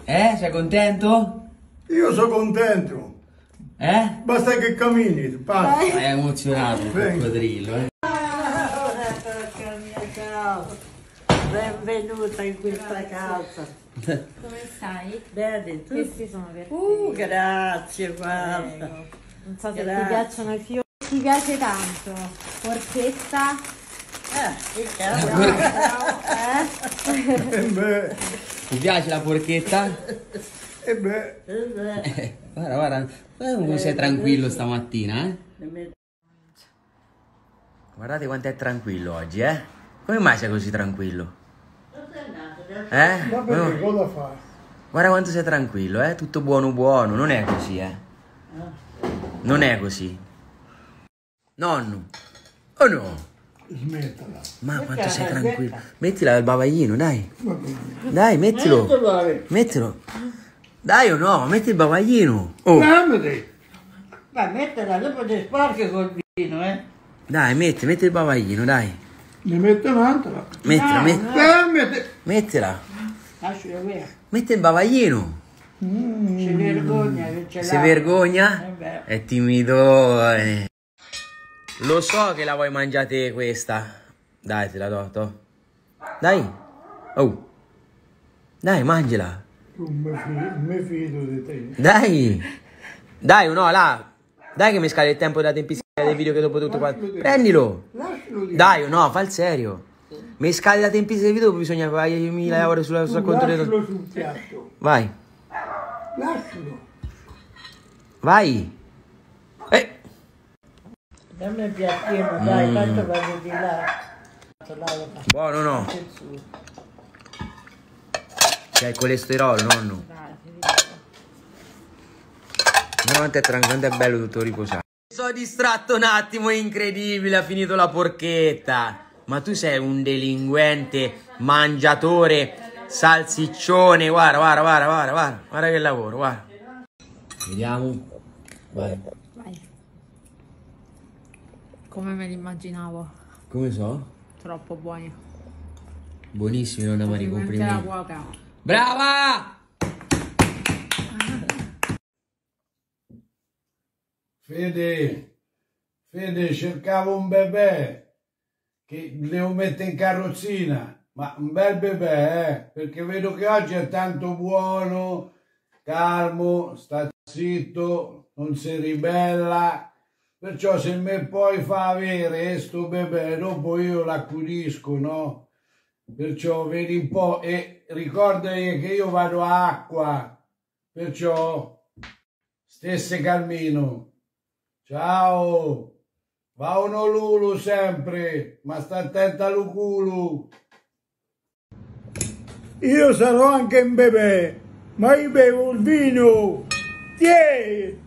Sei contento? Io sono contento. Basta che cammini, passa. È emozionato il coccodrillo, Porca mia casa. Benvenuta in questa casa. Come stai? Bene, tu? Questi sono per te. Grazie, guarda. Prego. Non so se Grazie. ti piacciono i fiori. Ti piace tanto? Porchetta? Che cazzo? Beh, Ti piace la porchetta? Guarda come sei tranquillo stamattina, Guardate quanto è tranquillo oggi, Come mai sei così tranquillo? ma perché cosa fa? Guarda quanto sei tranquillo, Tutto buono buono, non è così, Non è così. Nonno. Oh no. Smettila. Ma quanto sei tranquillo. Mettila al bavaglino, dai. Dai, mettilo. Mettilo. Dai o no, metti il bavaglino. Oh. Dammeli. Dai, mettila, dopo ti sporchi col vino, Dai, metti il bavaglino, dai. Ne metto un'altra. Mettila, Dammeli. mettila. Lascialo via. Metti il bavaglino. Si vergogna che ce l'ha. Si vergogna? beh. È timidone. Lo so che la vuoi mangiare questa. Dai, te la do, to. Dai. Oh. Dai, mangiala. Mi fido di te. Dai. Dai o no, là. Dai che mi scade il tempo della tempistica del video che dopo tutto qua. Prendilo. Lascialo lì. Dai o no, fa il serio. Mi scade la tempistica del video, dopo bisogna pagare 1000 euro sul conto del... Lascialo sul piatto. Vai. Lascialo. Vai. Dammi il piattino, dai, tanto vado di là. Buono o no? C'è il colesterolo, nonno. Ma quanto è bello tutto riposato. Mi sono distratto un attimo, è incredibile, ha finito la porchetta. Ma tu sei un delinquente, mangiatore, salsiccione. Guarda che lavoro, guarda. Vediamo. Vai. Vai. Come me li immaginavo. Come so? Troppo buoni. Buonissimi, nonna Maria, Complimenti alla complimenti. cuoca. Brava! Fede, cercavo un bebè che devo mettere in carrozzina, ma un bel bebè, perché vedo che oggi è tanto buono, calmo, sta zitto, non si ribella, perciò se me poi fa avere sto bebè, dopo io l'accudisco, no? Perciò vedi un po' e ricordati che io vado a acqua, perciò stesse calmino. Ciao, va uno Lulu sempre, ma sta attenta al culo. Io sarò anche un bebè, ma io bevo il vino. Tiè!